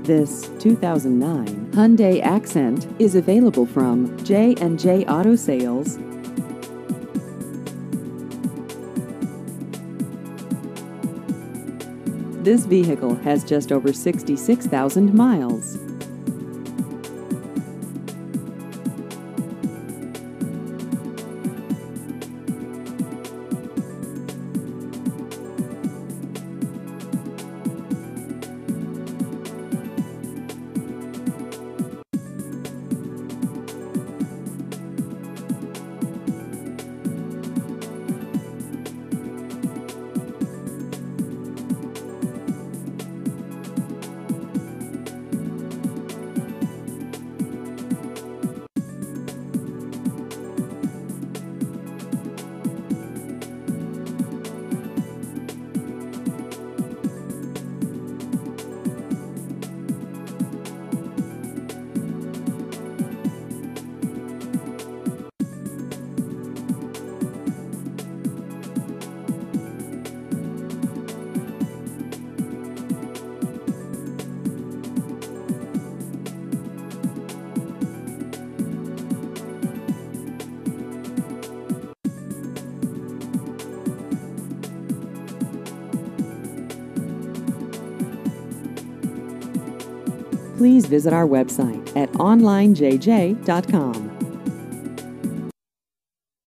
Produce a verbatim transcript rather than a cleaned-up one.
This two thousand nine Hyundai Accent is available from J and J Auto Sales. This vehicle has just over sixty-six thousand miles. Please visit our website at online j j dot com.